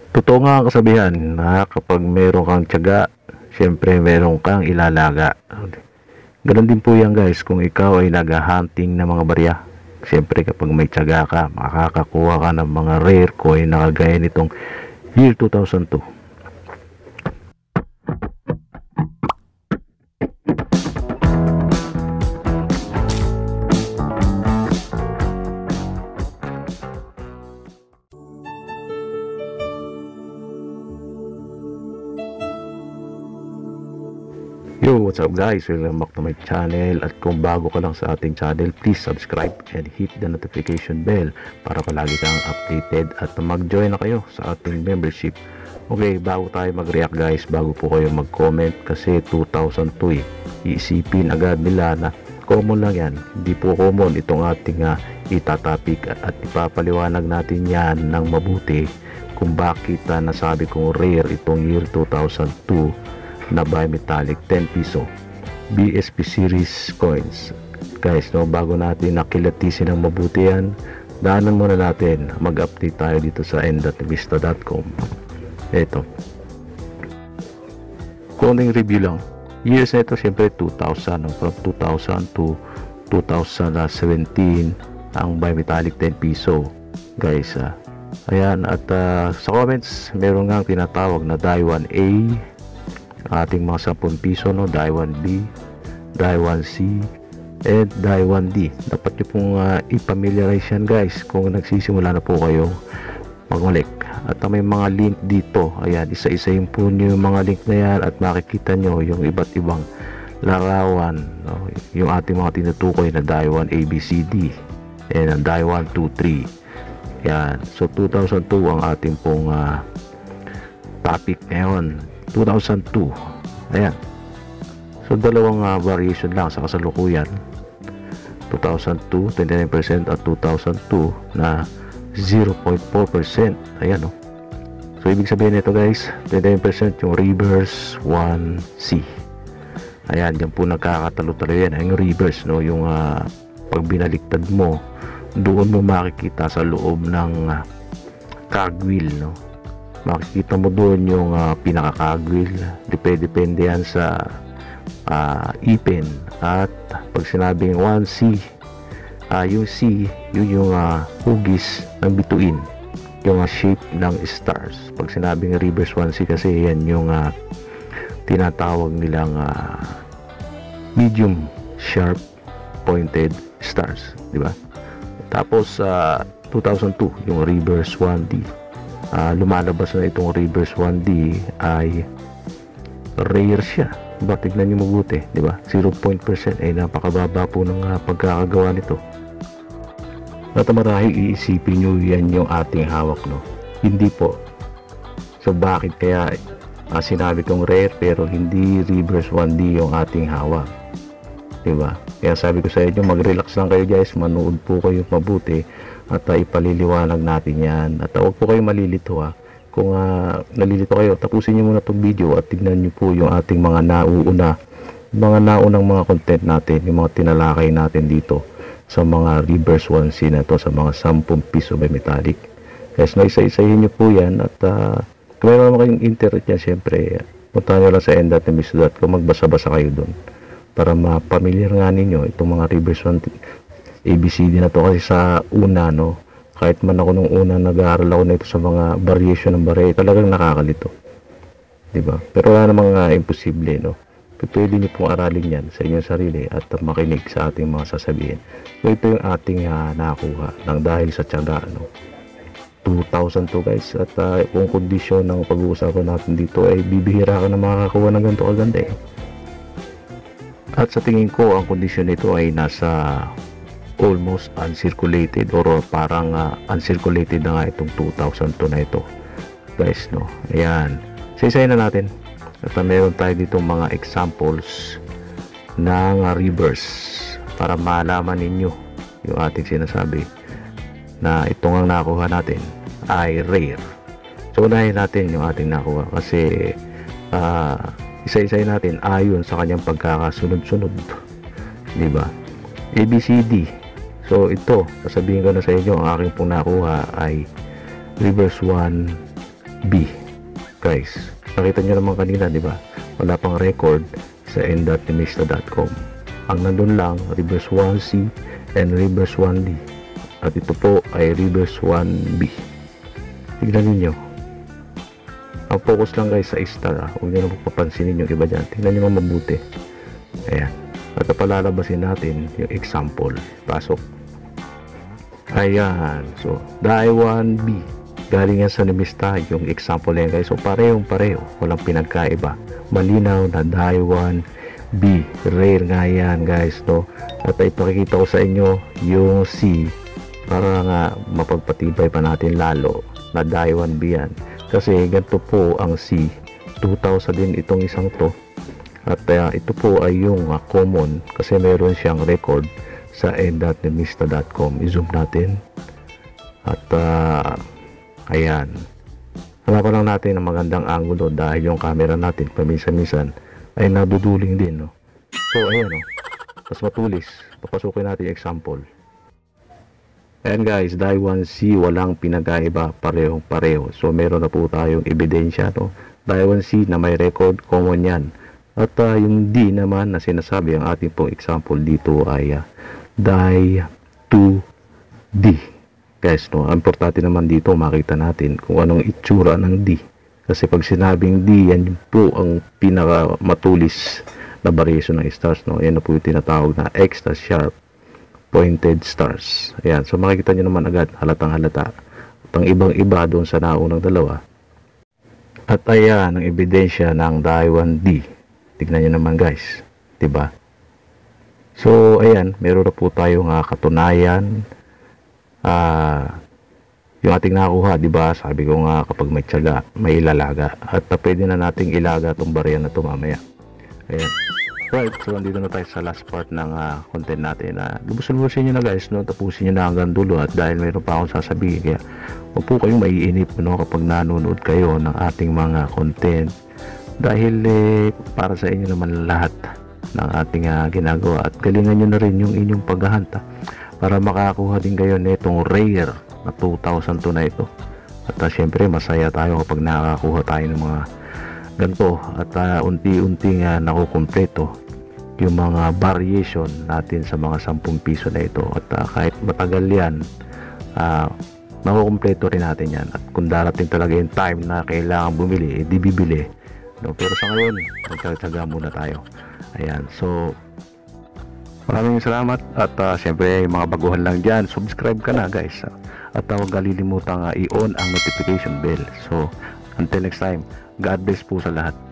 Totoo nga ang kasabihan na kapag meron kang tiyaga, syempre meron kang ilalaga. Ganon din po yan guys kung ikaw ay nag-hunting ng mga barya. Syempre kapag may tiyaga ka, makakakuha ka ng mga rare coin na kagaya nitong year 2002. Yo, what's up guys? Welcome back to my channel. At kung bago ka lang sa ating channel, please subscribe and hit the notification bell para palagi kang updated at mag-join na kayo sa ating membership. Okay, bago tayo mag-react guys, bago po kayo mag-comment, kasi 2002 iisipin agad nila na common lang yan. Hindi po common itong ating itatopic at ipapaliwanag natin yan ng mabuti kung bakit nasabi kong rare itong year 2002 na bimetallic 10 piso BSP series coins guys. No, bago natin nakilatisin ng mabuti yan, daanan muna natin, mag-update tayo dito sa n.vista.com. Ito, konting review lang. Years na ito syempre 2000, from 2000 to 2017 ang bimetallic 10 piso guys. Ayan, at sa comments meron nga tinatawag na Daiwan A, ating mga 10 piso, no, Daiwan B, Daiwan C, and Daiwan D. Dapat nyo pong i-familiarize yan guys kung nagsisimula na po kayo magulik. At may mga link dito, ayan, isa-isahin po nyo yung mga link na yan at makikita nyo yung iba't ibang larawan, no? Yung ating mga tinutukoy na Daiwan ABCD and ang Daiwan 2-3. Yan, so 2002 ang ating pong topic ngayon, 2002. Ayan, so dalawang variation lang sa kasalukuyan, 2002 29% at 2002 na 0.4%. ayan, no? So ibig sabihin nito guys, 29% yung reverse 1C. ayan, yan po nagkakatalo-talo yan, yung reverse, no, yung pag binaliktad mo, doon mo makikita sa loob ng cogwheel, no, makikita mo doon yung pinaka-cogwheel. Depende yan sa ipin. At pag sinabing 1C, yung C, yun yung hugis ng bituin, yung shape ng stars. Pag sinabing reverse 1C kasi yan yung tinatawag nilang medium sharp pointed stars, di ba? Tapos 2002 yung reverse 1D. Lumalabas na itong reverse 1D ay rare siya. Diba? Tignan nyo mabuti, di ba? 0% ay napakababa po ng pagkakagawa nito. At marahil iisipin nyo yan yung ating hawak, no? Hindi po. So bakit kaya sinabi kong rare pero hindi reverse 1D yung ating hawak, di ba? Kaya sabi ko sa inyo, mag-relax lang kayo guys, manood po kayo mabuti at ipaliliwanag natin yan. At huwag po kayo malilito kung nalilito kayo, tapusin nyo muna itong video at tignan nyo po yung ating mga naunang mga content natin, yung mga tinalakay natin dito sa mga reverse 1C na to, sa mga 10 piso bimetallic guys. No, isa-isahin nyo po yan. At kung meron naman kayong internet yan, syempre punta nyo lang sa n.vista.com, magbasa-basa kayo doon para mapamilyar nga ninyo itong mga reverse 1 ABCD na to. Kasi sa una, no, kahit man ako nung una nag-aaral ako na ito sa mga variation ng barya, talagang nakakalito, diba? Pero wala namang imposible, no? Pwede nyo pong aralin yan sa inyong sarili at makinig sa ating mga sasabihin. So ito yung ating nakuha ng dahil sa tiyaga, no? 2002 guys. At kung kondisyon ng pag-uusapan natin dito ay bibihira ka na makakakuha ng ganito kaganda eh. At sa tingin ko ang kondisyon nito ay nasa almost uncirculated or parang uncirculated na nga itong 2002 na ito guys, no. Ayan, isa-isahin na natin at meron tayo dito mga examples ng reverse para malaman ninyo yung ating sinasabi na itong ang nakuha natin ay rare. So unahin natin yung ating nakuha kasi isa-isahin natin ayon sa kanyang pagkakasunod-sunod, di ba? ABCD. So ito, sasabihin ko na sa inyo, ang aking pong nakuha ay reverse 1 B. Guys, nakita nyo naman kanina, di ba? Wala pang record sa n.nemista.com. Ang nandun lang, reverse 1C and reverse 1D. At ito po ay reverse 1B. Tignan ninyo. Ang focus lang guys sa star. Huwag nyo na papansinin yung iba dyan. Tignan nyo mabuti. Ayan. At palalabasin natin yung example. Pasok. Ayan. So, die 1B. Galing yan sa Nemista yung example yan guys. So, parehong-pareho. Walang pinagkaiba. Malinaw na die 1B. Rare nga yan guys. No? At ipakikita ko sa inyo yung C para nga mapagpatibay pa natin lalo na die 1B yan. Kasi ganito po ang C. 2,000 din itong isang to. At ito po ay yung common kasi meron siyang record sa n.nemista.com. I-zoom natin. At ayan. Hanapan lang natin ang magandang angulo dahil yung camera natin paminsan-minsan ay naduduling din. No? So ayan. No? Mas matulis. Papasukin natin yung example. Ayan guys, die 1C walang pinagkaiba, parehong-pareho. So meron na po tayong ebidensya. No? Die 1C na may record, common yan. At yung D naman na sinasabi, ang ating pong example dito ay die 2D. Guys, no, ang importante naman dito makita natin kung anong itsura ng D. Kasi pag sinabing D, yan po ang pinaka matulis na variation ng stars. No? Yan na po yung tinatawag na extra sharp pointed stars. Ayan, so makikita nyo naman agad, halatang halata. At ang ibang iba doon sa naunang dalawa. At ayan, ang ebidensya ng die 1D. Tignan nyo naman guys, diba? So ayan, meron na po tayong katunayan. Yung ating nakuha, diba? Sabi ko nga kapag may tiyaga, may ilalaga. At pwede na nating ilaga itong barya na ito mamaya. Ayan. Right, so andito na tayo sa last part ng content natin. Lubos-lubosin nyo na guys, no? Tapusin nyo na hanggang dulo. At dahil mayroon pa akong sasabihin, kaya huwag po kayong maiinip, no? Kapag nanonood kayo ng ating mga content. Dahil para sa inyo naman lahat ng ating ginagawa. At galingan nyo na rin yung inyong paghahanta para makakuha din kayo nitong rare na 2,000 to na ito. At syempre masaya tayo kapag nakakakuha tayo ng mga ganito. At unti-unting nakukumpleto yung mga variation natin sa mga 10 piso na ito. At kahit matagal yan, makukumpleto rin natin yan. At kung darating talaga yung time na kailangan bumili, di bibili. No, pero sa ngayon, magtataga muna tayo. Ayan, so maraming salamat. At syempre yung mga baguhan lang dyan, subscribe ka na guys. At huwag kalilimutang i-on ang notification bell. So until next time, God bless po sa lahat.